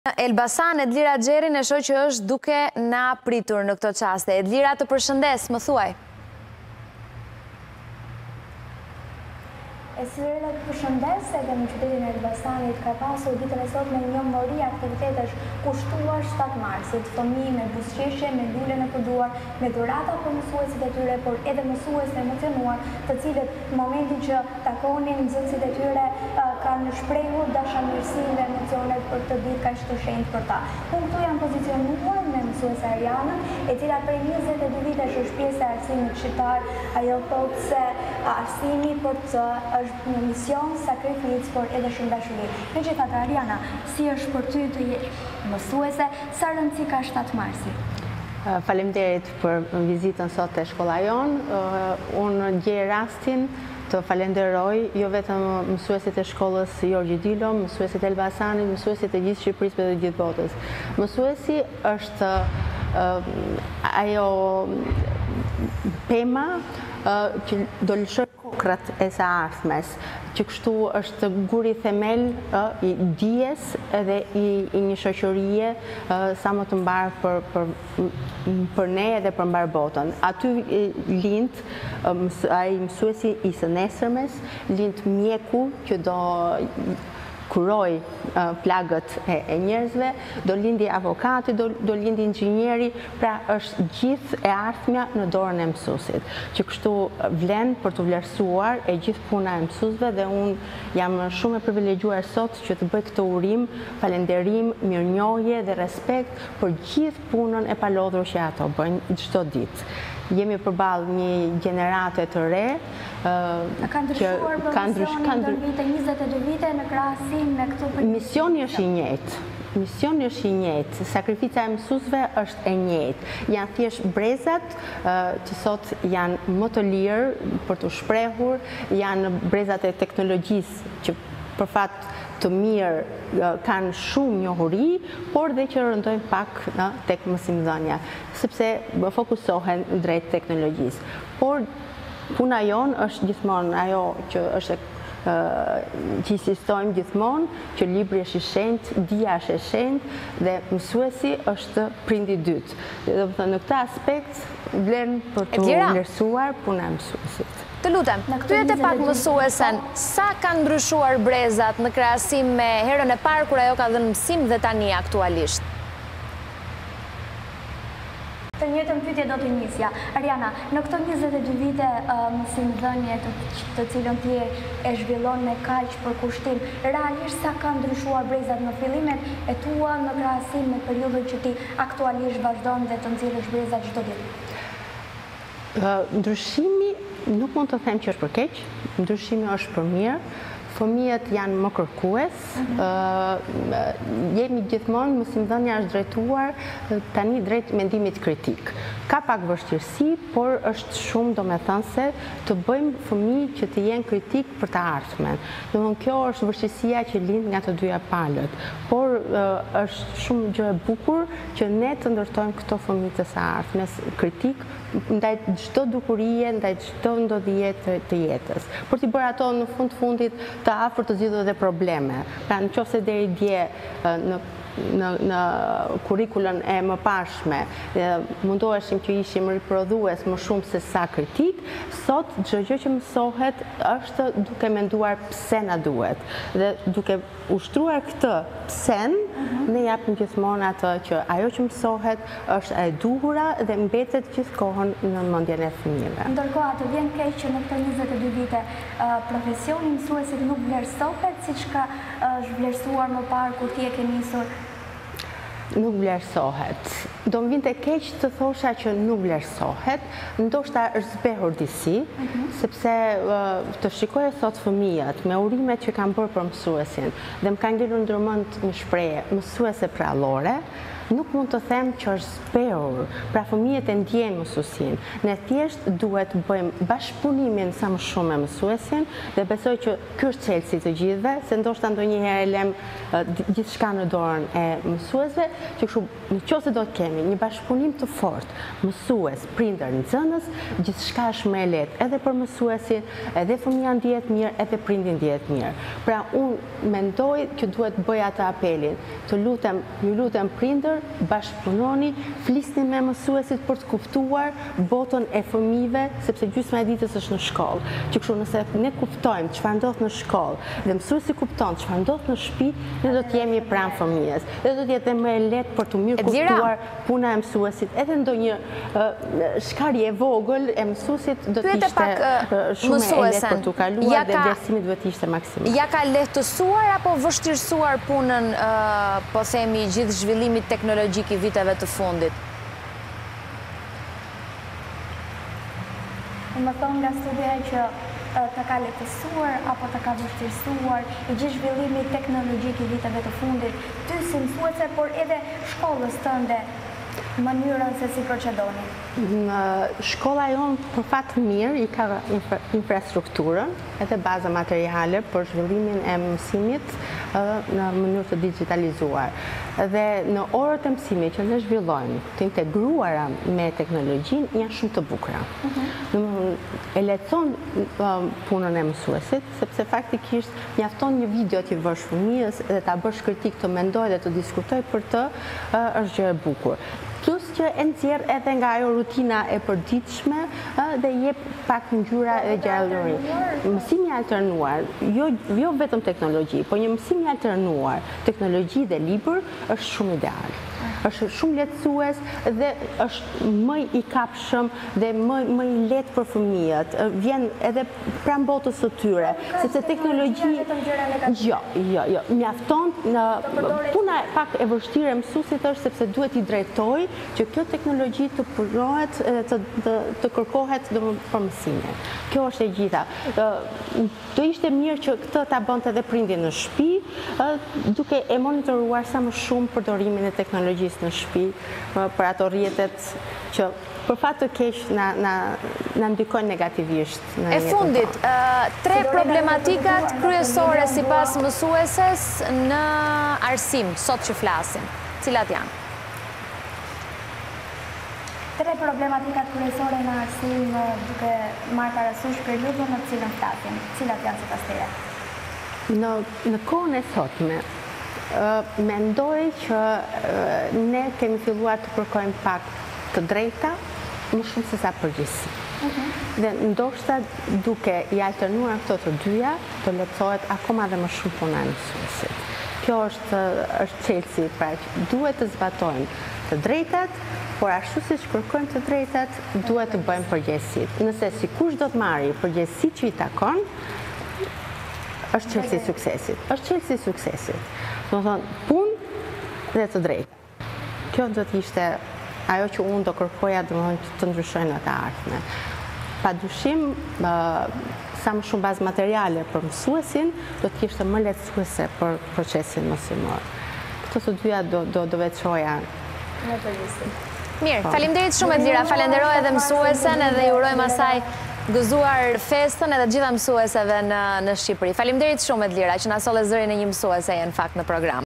Elbasan, Edlira Xherin e shoh që është duke na pritur në këto qaste. Edlira, të përshëndes, më thuaj. Sirela të përshëndes edhe në qytetin e Elbasanit ka pasur ditën e sotme një mori aktivitetesh kushtuar 7 marsit, fëmijë me buzëqeshje, me lule në përduar, me dhurata për mësuesit e tyre, por edhe mësues të emocionuar, të cilët në momentin që takonin nxënësit e tyre kanë shprehur dashamirësi dhe emocionet për këtë ditë kaq të shenjtë për ta. Unë këtu jam pozicionuar me mësuese Arianën, e cila prej 22 vitesh është pjesë e arsimit shqiptar. Ajo thotë se arsimi për të është një mision, sakrificë, por edhe shumë dashuri. Megjithatë, Ariana, si është për ty të jesh mësuese, sa rëndësi ka 7 marsi? Faleminderit për vizitën sot te shkolla jonë. Unë gjej rastin të falenderoj jo vetëm mësuesit e shkollës Jorgji Dilo, mësuesit e Elbasanit, mësuesit e gjithë Shqipërisë dhe gjithë botës. Mësuesi është ajo pema që do lëshoj kokrat e së ardhmes, që kështu është guri themel i dijes edhe i një shoqërie sa më të mbarë për ne edhe për mbarë botën. Aty lind ai mësuesi i së nesërmes, lind mjeku që do kuroj plagët e njerëzve, do lindi avokati, do lindi inxhinieri, pra është gjithë e ardhmja në dorën e mësuesit, që kështu vlen për të vlerësuar e gjithë puna e mësuesve dhe unë jam shumë e privilegjuar sot që të bëj këtë urim, falënderim, mirënjohje dhe respekt për gjithë punën e palodhur që ato bëjnë çdo ditë. Jemi përballë një gjenerate të re ka ndryshuar profesioni në vite 22 vite në krahasim me këto përgjithësi. Misioni është i njëjtë. Misioni është i njëjtë, sakrifica e mësuesve është e njëjtë. Janë thjesht brezat që sot janë më të lirë për të shprehur, janë brezat e teknologjisë që për fat të mirë kanë shumë njohuri, por dhe që rëndojnë pak tek mësimdhënia, sepse fokusohen drejt teknologjisë. Por puna jonë është gjithmonë ajo që është që insistojmë gjithmonë, që libri është i shenjtë, dija është e shenjtë dhe mësuesi është prindi i dytë. Dhe në këtë aspekt vlen për të vlerësuar puna e mësuesit. Të lutem, pyet e pak mësuesen, sa kanë ndryshuar brezat në krahasim me herën e parë kur ajo ka dhënë mësim dhe tani aktualisht? Të njëjtën pyetje do të nisja. Ariana, në këto 22 vite mësimdhënie të cilën ti e zhvillon me kaq për kushtim, realisht sa kanë ndryshuar brezat në fillimet e tua në krahasim me periudhën që ti aktualisht vazhdon dhe të nxjerrësh brezat çdo ditë? Ndryshimi nuk mund të them që është për keq, ndryshimi është për mirë. Fëmijët janë më kërkues, jemi gjithmonë, mësimdhënia është drejtuar tani drejt mendimit kritik. Ka pak vështirësi, por është shumë domethënëse të bëjmë fëmijë që të jenë kritik për të ardhmen. Domethënë kjo është vështirësia që lind nga të dyja palët, por është shumë gjë e bukur që ne të ndërtojmë këto fëmijë të së ardhmes kritik ndaj çdo dukurie, ndaj çdo ndodhie të jetës. Për t'i bërë ato në fundit të afër të zgjidhur dhe probleme. Pra nëse deri dje në kurrikulën e mëparshme mundoheshim që ishim riprodhues më shumë se sa kritik, sot çdo gjë që mësohet është duke menduar pse na duhet. Dhe duke ushtruar këtë psen, ne japim gjithmonë atë që ajo që mësohet është e duhura dhe mbetet gjithkohën në mendjen e fëmijëve. Ndërkohë atë vjen keq që në këto 22 vite profesioni mësuesit nuk vlerësohet siç ka vlerësuar më parë kur ti e ke nisur. Nuk vlerësohet. Do më vinte keq të thosha që nuk vlerësohet, ndoshta është zbehur disi, sepse të shikoje sot fëmijët me urimet që kanë bërë për mësuesin dhe më kanë ngelur ndërmend një shprehje, mësuese prallore, nuk mund të them që është zbehur, pra fëmijët e ndjejnë mësuesin. Ne thjesht duhet bëjmë bashkëpunimin sa më shumë me mësuesin dhe besoj që ky është çelësi të gjithëve, se ndoshta ndonjëherë lëm gjithçka në dorën e mësuesve që kështu në qoftë se do të kemi një bashkëpunim të fortë, mësues, prindër, nxënës, gjithçka është më e lehtë edhe për mësuesin, edhe fëmia ndihet mirë, edhe prindi ndihet mirë. Pra unë mendoj që duhet bëj atë apelin. Ju lutem prindër, bashkëpunoni, flisni me mësuesit për të kuptuar botën e fëmijëve, sepse gjysma e ditës është në shkollë. Që kështu nëse ne kuptojmë çfarë ndodh në shkollë dhe mësuesi kupton çfarë ndodh në shtëpi, ne do të jemi pranë fëmijës. Dhe do të jetë më e lehtë për të mirë kuptuar puna e mësuesit. Edhe ndonjë shkarje e vogël e mësuesit do të ishte shumë e lehtë për t'u kaluar dhe vlerësimi duhet të ishte maksimal. Ja ka lehtësuar apo vështirësuar punën, po themi, gjithë zhvillimit teknologjik i viteve të fundit? Më thonë nga studia që të ka lehtësuar apo të ka vështirësuar i gjithë zhvillimi teknologjik i viteve të fundit, ty si mësuese, por edhe shkollës tënde, mënyrën se si procedoni? Shkolla jonë për fat mirë i ka infrastrukturën edhe baza materiale për zhvillimin e mësimit në mënyrë të digitalizuar. Dhe në orët e mësimit që ne zhvillojmë të integruara me teknologjinë janë shumë të bukura. E lehtëson punën e mësuesit, sepse faktikisht mjafton një video t'i vësh fëmijës dhe ta bësh kritik, të mendoj dhe të diskutoj për të, është gjë e bukur. Plus që e nxjerr edhe nga ajo rutina e përditshme dhe jep pak ngjyra e gjallëri. Mësimi i alternuar, jo vetëm teknologji, por një mësim i alternuar, teknologji dhe libër është shumë ideal. Është shumë lehtësues dhe është më i kapshëm dhe më i lehtë për fëmijët. Vjen edhe pranë botës së tyre, sepse teknologji jo, mjafton puna pak e vështirë e mësuesit është sepse duhet i drejtoj që kjo teknologji të punohet, të kërkohet për mësime. Kjo është e gjitha. Do ishte mirë që këtë ta bënte edhe prindi në shtëpi, duke e monitoruar sa më shumë përdorimin e teknologjisë në shtëpi, për ato rrjetet që për fat të keq na ndikojnë negativisht. E fundit, 3 problematikat kryesore sipas mësueses në arsim, sot që flasim. Cilat janë? 3 problematikat kryesore në arsim duke marrë parasysh periudhën në cilën flasim. Cilat janë sipas teje? Në kohën e sotme, mendoj që ne kemi filluar të kërkojmë pak të drejta më shumë se sa përgjegjësi. Dhe ndoshta duke i alternuar këto të dyja, të lehtësohet akoma dhe më shumë puna e mësuesit. Kjo është çelësi, pra duhet të zbatojmë të drejtat, por ashtu siç kërkojmë të drejtat, duhet të bëjmë përgjegjësitë. Nëse sikush do të marrë përgjegjësitë që i takon, është çelësi i suksesit. Është çelësi i suksesit. Do të thonë punë dhe të drejta. Kjo do të ishte ajo që unë do kërkoja të ndryshoj në të ardhmen. Padyshim, sa më shumë bazë materiale për mësuesin, do të ishte më lehtësuese për procesin mësimor. Këto të dyja do veçoja në përgjithësi. Mirë, faleminderit shumë Edlira, falenderoj edhe mësuesen edhe ju urojmë asaj gëzuar festën edhe gjitha mësueseve në Shqipëri. Faleminderit shumë Edlira që na solli zërin e një mësuese në fakt në program.